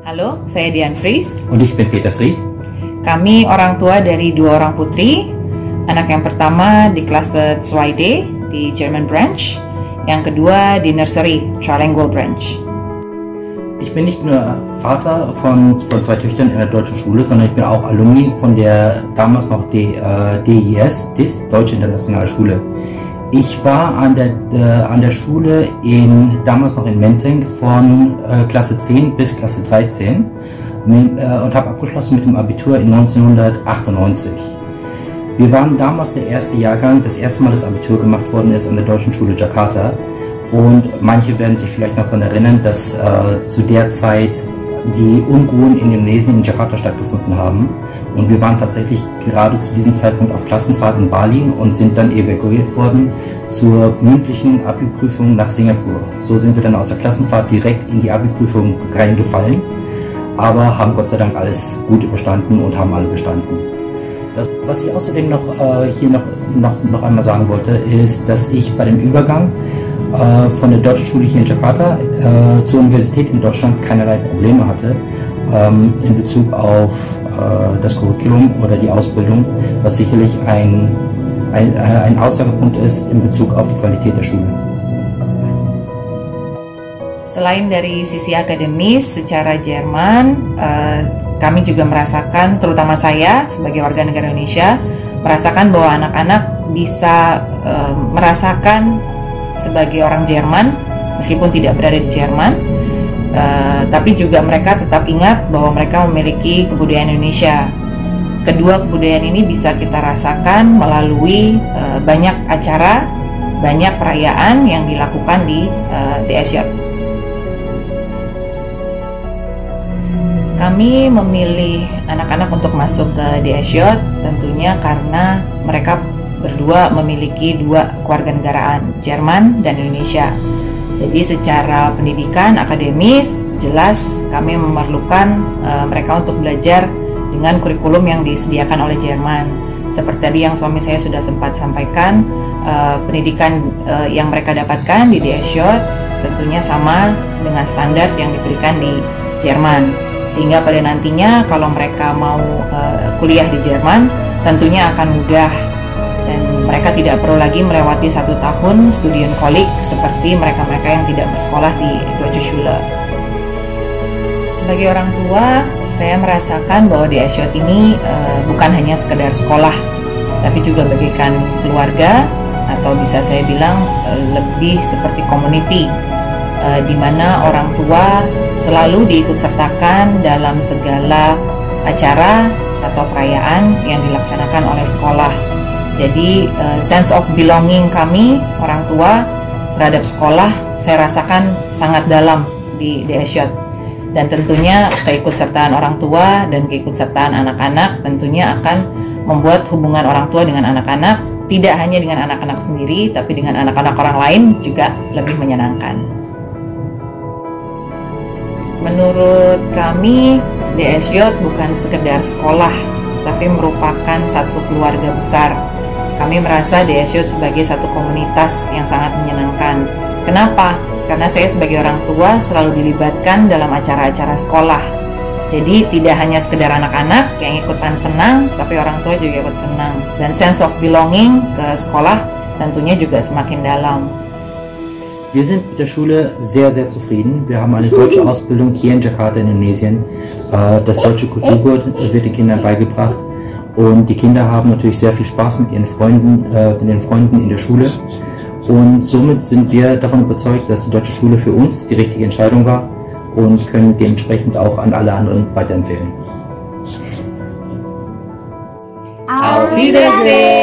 Halo, saya Dian Fries. Und ich bin Peter Fries. Kami orang tua dari 2 orang putri. Anak yang pertama di Klasse 2D di German Branch, yang kedua di Nursery Trilingual Branch. Ich bin nicht nur Vater von 2 Töchtern in der deutschen Schule, sondern ich bin auch Alumni von der damals noch DIS, Deutsche Internationale Schule. Ich war an der Schule damals noch in Menteng von Klasse 10 bis Klasse 13 und habe abgeschlossen mit dem Abitur in 1998. Wir waren damals der erste Jahrgang, das erste Mal das Abitur gemacht worden ist an der Deutschen Schule Jakarta. Und manche werden sich vielleicht noch daran erinnern, dass zu der Zeit die Unruhen in Indonesien in Jakarta stattgefunden haben. Und wir waren tatsächlich gerade zu diesem Zeitpunkt auf Klassenfahrt in Bali und sind dann evakuiert worden zur mündlichen Abi-Prüfung nach Singapur. So sind wir dann aus der Klassenfahrt direkt in die Abi-Prüfung reingefallen, aber haben Gott sei Dank alles gut überstanden und haben alle bestanden. Was ich außerdem noch einmal sagen wollte, ist, dass ich bei dem Übergang von der deutschen Schule hier in Jakarta zur Universität in Deutschland keinerlei Probleme hatte in Bezug auf das Curriculum oder die Ausbildung, was sicherlich ein Aussagepunkt ist in Bezug auf die Qualität der Schule. Selain dari sisi akademis, secara Jerman, kami juga merasakan, terutama saya sebagai warga negara Indonesia, merasakan bahwa anak-anak bisa merasakan sebagai orang Jerman meskipun tidak berada di Jerman, tapi juga mereka tetap ingat bahwa mereka memiliki kebudayaan Indonesia. Kedua kebudayaan ini bisa kita rasakan melalui banyak acara, banyak perayaan yang dilakukan di DSJ. Kami memilih anak-anak untuk masuk ke DSJ tentunya karena mereka berdua memiliki 2 kewarganegaraan, Jerman dan Indonesia. Jadi secara pendidikan akademis jelas kami memerlukan mereka untuk belajar dengan kurikulum yang disediakan oleh Jerman. Seperti tadi yang suami saya sudah sempat sampaikan, pendidikan yang mereka dapatkan di DSJ tentunya sama dengan standar yang diberikan di Jerman. Sehingga pada nantinya kalau mereka mau kuliah di Jerman tentunya akan mudah dan mereka tidak perlu lagi melewati 1 tahun Studienkolleg seperti mereka-mereka yang tidak bersekolah di Deutsche Schule. Sebagai orang tua, saya merasakan bahwa DSJ ini bukan hanya sekedar sekolah, tapi juga bagaikan keluarga atau bisa saya bilang lebih seperti community, di mana orang tua selalu diikutsertakan dalam segala acara atau perayaan yang dilaksanakan oleh sekolah. Jadi sense of belonging kami orang tua terhadap sekolah saya rasakan sangat dalam di DSJ. Dan tentunya keikutsertaan orang tua dan keikutsertaan anak-anak tentunya akan membuat hubungan orang tua dengan anak-anak tidak hanya dengan anak-anak sendiri tapi dengan anak-anak orang lain juga lebih menyenangkan. Menurut kami DSJ bukan sekedar sekolah tapi merupakan satu keluarga besar. Kami merasa DSJ sebagai satu komunitas yang sangat menyenangkan. Kenapa? Karena saya sebagai orang tua selalu dilibatkan dalam acara-acara sekolah. Jadi tidak hanya sekedar anak-anak yang ikutan senang, tapi orang tua juga ikut senang. Dan sense of belonging ke sekolah tentunya juga semakin dalam. Wir sind mit der Schule sehr, sehr zufrieden. Wir haben eine deutsche Ausbildung hier in Jakarta, Indonesien. Das deutsche Kulturgut wird den Kindern beigebracht. Und die Kinder haben natürlich sehr viel Spaß mit ihren Freunden, in der Schule. Und somit sind wir davon überzeugt, dass die deutsche Schule für uns die richtige Entscheidung war und können dementsprechend auch an alle anderen weiterempfehlen. Auf Wiedersehen!